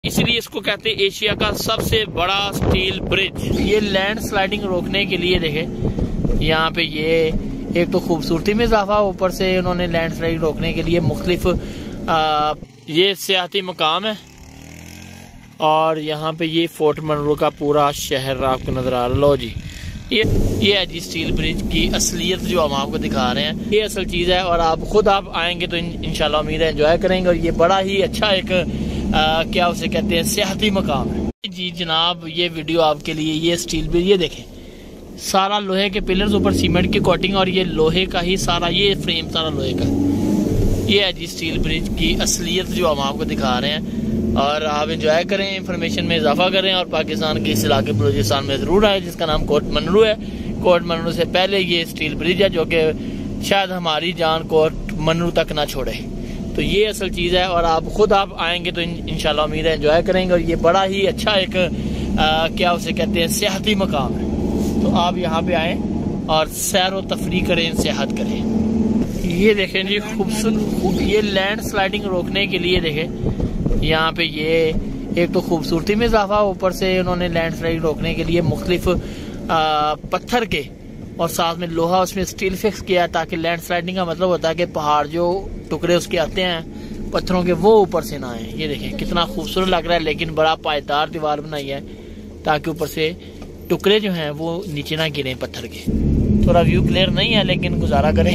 इसीलिए इसको कहते हैं एशिया का सबसे बड़ा स्टील ब्रिज। ये लैंड स्लाइडिंग रोकने के लिए देखें यहाँ पे ये एक तो खूबसूरती में इजाफा, ऊपर से उन्होंने लैंड स्लाइडिंग रोकने के लिए मुख्तलिफ ये सियाहती मकाम है। और यहाँ पे ये फोर्ट मनरो का पूरा शहर आपको नजर आ रहा। लो जी ये है जी स्टील ब्रिज की असलियत जो हम आपको दिखा रहे हैं, ये असल चीज़ है। और आप खुद आप आएंगे तो इंशाल्लाह उम्मीद है एंजॉय करेंगे। और ये बड़ा ही अच्छा एक क्या उसे कहते हैं सियाहती मकाम है जी जनाब। ये वीडियो आपके लिए, ये स्टील ब्रिज ये देखें, सारा लोहे के पिलर्स, ऊपर सीमेंट की कोटिंग और ये लोहे का ही सारा ये फ्रेम सारा लोहे का। ये है जी स्टील ब्रिज की असलियत जो हम आपको दिखा रहे हैं। और आप एंजॉय करें, इंफॉर्मेशन में इजाफा करें और पाकिस्तान के इस इलाके बलूचिस्तान में ज़रूर आए जिसका नाम कोट मनरू है। कोट मनरू से पहले ये स्टील ब्रिज है जो कि शायद हमारी जान कोट मनरू तक ना छोड़े। तो ये असल चीज़ है। और आप खुद आप आएंगे तो इंशाल्लाह उम्मीद है एंजॉय करेंगे। और ये बड़ा ही अच्छा एक क्या उसे कहते हैं सियाहती मकाम है। तो आप यहाँ पे आएँ और सैर व तफरी करें, सियाहत करें। ये देखें जी खूबसूरत, ये लैंड स्लाइडिंग रोकने के लिए देखें यहाँ पे ये एक तो खूबसूरती में इजाफा, ऊपर से उन्होंने लैंड स्लाइडिंग रोकने के लिए मुख्तलिफ पत्थर के और साथ में लोहा उसमें स्टील फिक्स किया, ताकि लैंड स्लाइडिंग का मतलब होता है कि पहाड़ जो टुकड़े उसके आते हैं पत्थरों के वो ऊपर से ना आए। ये देखें कितना खूबसूरत लग रहा है, लेकिन बड़ा पायदार दीवार बनाई है ताकि ऊपर से टुकड़े जो हैं वो नीचे ना गिरे पत्थर के। थोड़ा व्यू क्लियर नहीं है लेकिन गुजारा करें।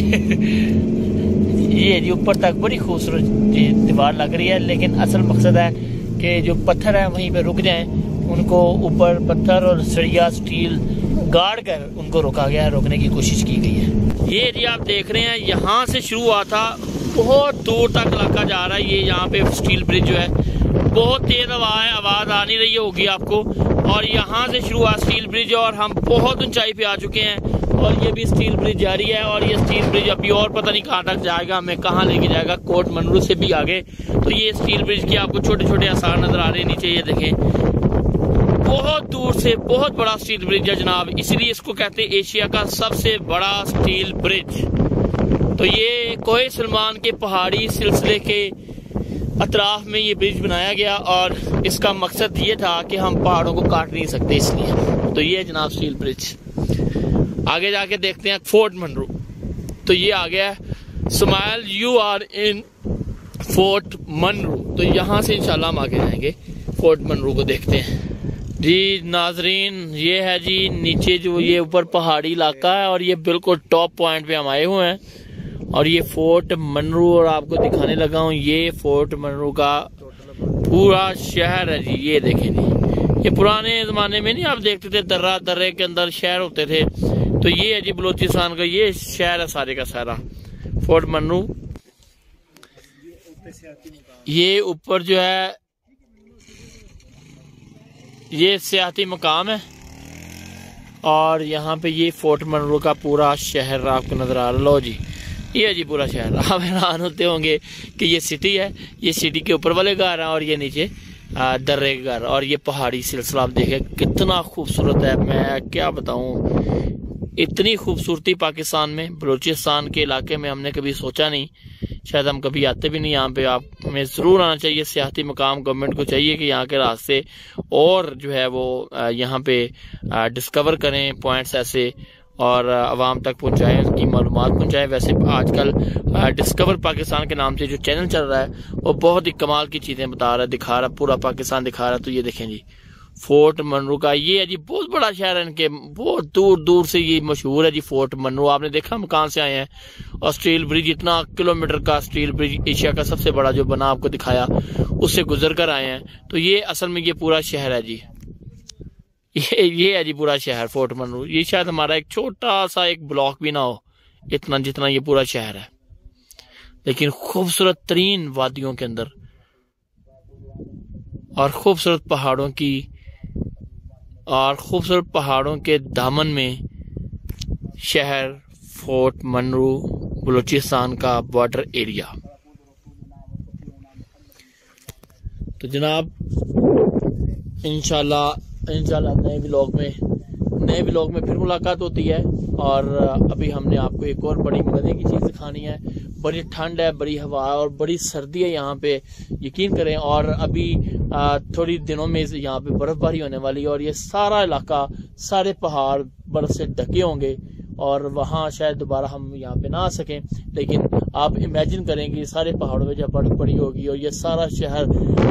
ये जी ऊपर तक बड़ी खूबसूरत दीवार लग रही है, लेकिन असल मकसद है कि जो पत्थर है वहीं पे रुक जाएं, उनको ऊपर पत्थर और सरिया स्टील गाड़ कर उनको रोका गया है, रोकने की कोशिश की गई है। ये जी आप देख रहे हैं यहाँ से शुरू हुआ था, बहुत दूर तक इलाका जा रहा है। ये यहाँ पे स्टील ब्रिज जो है बहुत तेज हवा है, आवाज आ नहीं रही होगी आपको। और यहाँ से शुरू हुआ स्टील ब्रिज और हम बहुत ऊंचाई पे आ चुके हैं और ये भी स्टील ब्रिज जारी है। और ये स्टील ब्रिज अभी और पता नहीं कहाँ तक जाएगा, हमें कहाँ लेके जाएगा, कोट मनरू से भी आगे। तो ये स्टील ब्रिज के आपको छोटे छोटे आसार नजर आ रहे हैं नीचे, ये देखें बहुत दूर से बहुत बड़ा स्टील ब्रिज है जनाब। इसीलिए इसको कहते हैं एशिया का सबसे बड़ा स्टील ब्रिज। तो ये कोहे सलमान के पहाड़ी सिलसिले के अतराफ में ये ब्रिज बनाया गया और इसका मकसद ये था कि हम पहाड़ों को काट नहीं सकते इसलिए। तो ये जनाब स्टील ब्रिज। आगे जाके देखते हैं फोर्ट मनरू। तो ये आ गया smile, you are in Fort Munro. तो यहाँ से इंशाल्लाह हम आगे जाएंगे, फोर्ट मनरू को देखते हैं जी नाजरीन। ये है जी नीचे जो ये ऊपर पहाड़ी इलाका है और ये बिल्कुल टॉप पॉइंट पे हम आए हुए हैं। और ये फोर्ट मनरू और आपको दिखाने लगा हूँ, ये फोर्ट मनरू का पूरा शहर है जी। ये देखें जी, ये पुराने जमाने में नहीं आप देखते थे दर्रे के अंदर शहर होते थे, तो ये है जी बलूचिस्तान का ये शहर है सारे का सारा फोर्ट मनरू। ये ऊपर जो है ये सियाहती मकाम है और यहाँ पे ये फोर्ट मनरू का पूरा शहर आपको नजर आ रहा। लो जी ये जी पूरा शहर। आप हैरान होते होंगे कि ये सिटी है, ये सिटी के ऊपर वाले घर हैं और ये नीचे दर्रे के घर और ये पहाड़ी सिलसिला आप देखें कितना खूबसूरत है। मैं क्या बताऊं, इतनी खूबसूरती पाकिस्तान में बलूचिस्तान के इलाके में हमने कभी सोचा नहीं, शायद हम कभी आते भी नहीं यहाँ पे। आप हमें ज़रूर आना चाहिए, सियाहती मकाम गवर्नमेंट को चाहिए कि यहाँ के रास्ते और जो है वो यहाँ पे डिस्कवर करें पॉइंट्स ऐसे और आवाम तक पहुँचाएं, उसकी मालूमात पहुँचाएं। वैसे आजकल डिस्कवर पाकिस्तान के नाम से जो चैनल चल रहा है वो बहुत ही कमाल की चीज़ें बता रहा है, दिखा रहा है, पूरा पाकिस्तान दिखा रहा है। तो ये देखें जी फोर्ट मनरू का ये है जी बहुत बड़ा शहर है, इनके बहुत दूर दूर से ये मशहूर है जी फोर्ट मनरू। आपने देखा हम कहाँ से आए हैं। और स्टील ब्रिज, इतना किलोमीटर का स्टील ब्रिज एशिया का सबसे बड़ा जो बना आपको दिखाया, उससे गुजर कर आए हैं। तो ये असल में ये पूरा शहर है जी, ये है जी पूरा शहर फोर्ट मनरू। ये शायद हमारा एक छोटा सा एक ब्लॉक भी ना हो इतना जितना ये पूरा शहर है, लेकिन खूबसूरत तरीन वादियों के अंदर और खूबसूरत पहाड़ों के दामन में शहर फोर्ट मनरू, बलूचिस्तान का बॉर्डर एरिया। तो जनाब इंशाल्लाह नए व्लॉग में फिर मुलाकात होती है। और अभी हमने आपको एक और बड़ी मजे की चीज़ दिखानी है, बड़ी ठंड है, बड़ी हवा और बड़ी सर्दी है यहाँ पे, यकीन करें। और अभी थोड़ी दिनों में यहाँ पे बर्फबारी होने वाली है और ये सारा इलाका, सारे पहाड़ बर्फ से ढके होंगे और वहाँ शायद दोबारा हम यहाँ पे ना आ सकें। लेकिन आप इमेजिन करेंगे सारे पहाड़ों में जब बर्फ पड़ी होगी और ये सारा शहर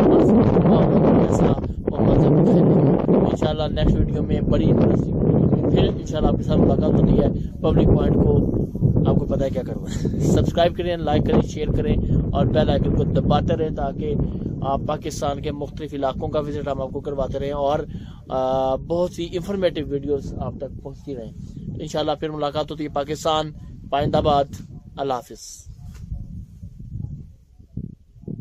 इंशाल्लाह नेक्स्ट वीडियो में बड़ी इंटरेस्टिंग फिर इंशाल्लाह आपके साथ मुलाकात होनी है। पब्लिक पॉइंट को आपको पता है क्या करना है, सब्सक्राइब करें, लाइक करें, शेयर करें और बेल आइकन को दबाते रहें ताकि आप पाकिस्तान के मुख्तलिफ इलाकों का विजिट हम आपको करवाते रहें और बहुत सी इंफॉर्मेटिव वीडियोस आप तक पहुंचती रहें। इंशाल्लाह फिर मुलाकात होती है। पाकिस्तान, पाइंदाबाद, अल्लाह हाफिज।